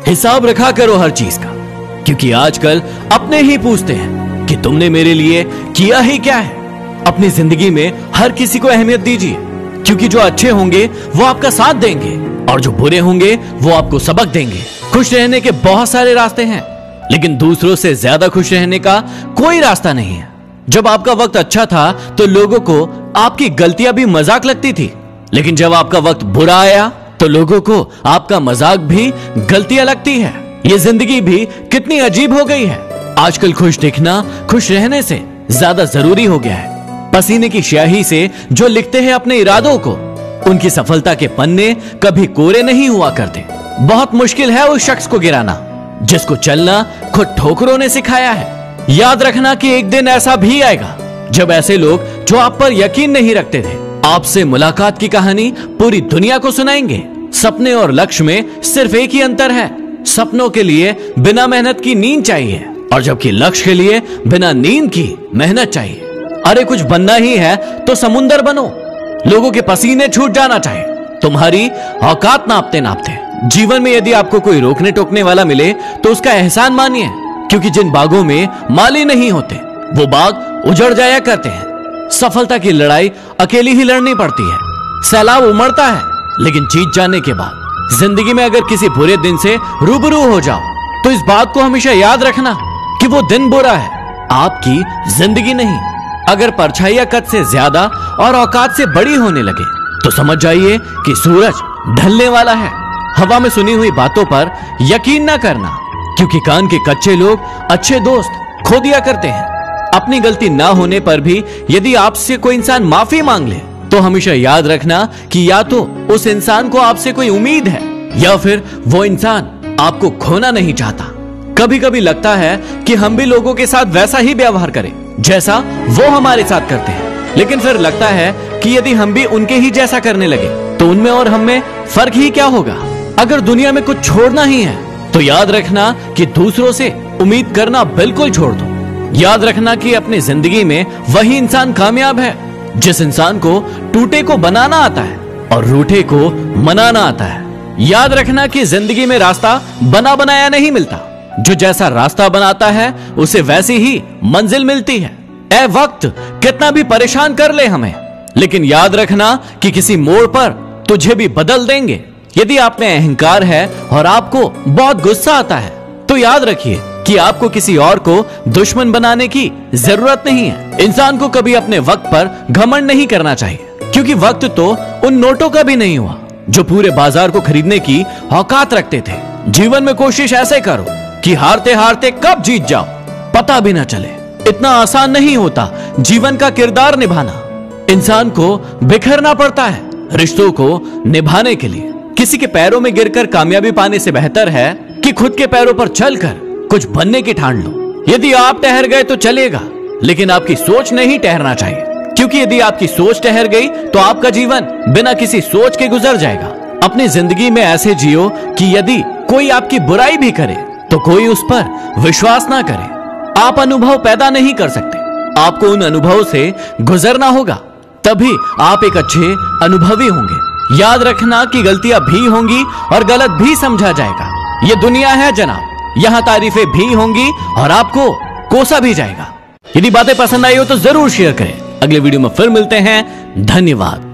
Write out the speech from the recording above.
हिसाब रखा करो हर चीज का, क्योंकि आजकल अपने ही पूछते हैं कि तुमने मेरे लिए किया ही क्या है। अपनी जिंदगी में हर किसी को अहमियत दीजिए, क्योंकि जो अच्छे होंगे वो आपका साथ देंगे और जो बुरे होंगे वो आपको सबक देंगे। खुश रहने के बहुत सारे रास्ते हैं, लेकिन दूसरों से ज्यादा खुश रहने का कोई रास्ता नहीं है। जब आपका वक्त अच्छा था तो लोगों को आपकी गलतियां भी मजाक लगती थी, लेकिन जब आपका वक्त बुरा आया तो लोगों को आपका मजाक भी गलतियां लगती है। ये जिंदगी भी कितनी अजीब हो गई है। आजकल खुश दिखना खुश रहने से ज्यादा जरूरी हो गया है। पसीने की स्याही से जो लिखते हैं अपने इरादों को, उनकी सफलता के पन्ने कभी कोरे नहीं हुआ करते। बहुत मुश्किल है उस शख्स को गिराना जिसको चलना खुद ठोकरों ने सिखाया है। याद रखना कि एक दिन ऐसा भी आएगा जब ऐसे लोग जो आप पर यकीन नहीं रखते थे, आपसे मुलाकात की कहानी पूरी दुनिया को सुनाएंगे। सपने और लक्ष्य में सिर्फ एक ही अंतर है, सपनों के लिए बिना मेहनत की नींद चाहिए, और जबकि लक्ष्य के लिए बिना नींद की मेहनत चाहिए। अरे कुछ बनना ही है तो समुंदर बनो। लोगों के पसीने छूट जाना चाहिए तुम्हारी औकात नापते नापते। जीवन में यदि आपको कोई रोकने टोकने वाला मिले तो उसका एहसान मानिए, क्योंकि जिन बागों में माली नहीं होते वो बाग उजड़ जाया करते हैं। सफलता की लड़ाई अकेली ही लड़नी पड़ती है। सैलाब उमड़ता है, लेकिन जीत जाने के बाद जिंदगी में अगर किसी बुरे दिन से रूबरू हो जाओ तो इस बात को हमेशा याद रखना कि वो दिन बुरा है, आपकी जिंदगी नहीं। अगर परछाइयां कद से ज्यादा और औकात से बड़ी होने लगे तो समझ जाइए कि सूरज ढलने वाला है। हवा में सुनी हुई बातों पर यकीन ना करना, क्योंकि कान के कच्चे लोग अच्छे दोस्त खो दिया करते हैं। अपनी गलती ना होने पर भी यदि आपसे कोई इंसान माफी मांग ले तो हमेशा याद रखना कि या तो उस इंसान को आपसे कोई उम्मीद है या फिर वो इंसान आपको खोना नहीं चाहता। कभी कभी लगता है कि हम भी लोगों के साथ वैसा ही व्यवहार करें जैसा वो हमारे साथ करते हैं, लेकिन फिर लगता है कि यदि हम भी उनके ही जैसा करने लगे तो उनमें और हम में फर्क ही क्या होगा। अगर दुनिया में कुछ छोड़ना ही है तो याद रखना कि दूसरों से उम्मीद करना बिल्कुल छोड़ दो। याद रखना कि अपनी जिंदगी में वही इंसान कामयाब है जिस इंसान को टूटे को बनाना आता है और रूठे को मनाना आता है। याद रखना कि जिंदगी में रास्ता बना बनाया नहीं मिलता, जो जैसा रास्ता बनाता है उसे वैसी ही मंजिल मिलती है। ए वक्त कितना भी परेशान कर ले हमें, लेकिन याद रखना कि किसी मोड़ पर तुझे भी बदल देंगे। यदि आप में अहंकार है और आपको बहुत गुस्सा आता है तो याद रखिए कि आपको किसी और को दुश्मन बनाने की जरूरत नहीं है। इंसान को कभी अपने वक्त पर घमंड नहीं करना चाहिए, क्योंकि वक्त तो उन नोटों का भी नहीं हुआ जो पूरे बाजार को खरीदने की औकात रखते थे। जीवन में कोशिश ऐसे करो कि हारते हारते कब जीत जाओ पता भी ना चले। इतना आसान नहीं होता जीवन का किरदार निभाना। इंसान को बिखरना पड़ता है रिश्तों को निभाने के लिए। किसी के पैरों में गिरकर कामयाबी पाने से बेहतर है कि खुद के पैरों पर चलकर कुछ बनने की ठान लो। यदि आप ठहर गए तो चलेगा, लेकिन आपकी सोच नहीं ठहरना चाहिए, क्योंकि यदि आपकी सोच ठहर गई तो आपका जीवन बिना किसी सोच के गुजर जाएगा। अपनी जिंदगी में ऐसे जियो कि यदि कोई आपकी बुराई भी करे तो कोई उस पर विश्वास ना करे। आप अनुभव पैदा नहीं कर सकते, आपको उन अनुभवों से गुजरना होगा, तभी आप एक अच्छे अनुभवी होंगे। याद रखना कि गलतियां भी होंगी और गलत भी समझा जाएगा। ये दुनिया है जनाब, यहाँ तारीफें भी होंगी और आपको कोसा भी जाएगा। यदि बातें पसंद आई हो तो जरूर शेयर करें। अगले वीडियो में फिर मिलते हैं। धन्यवाद।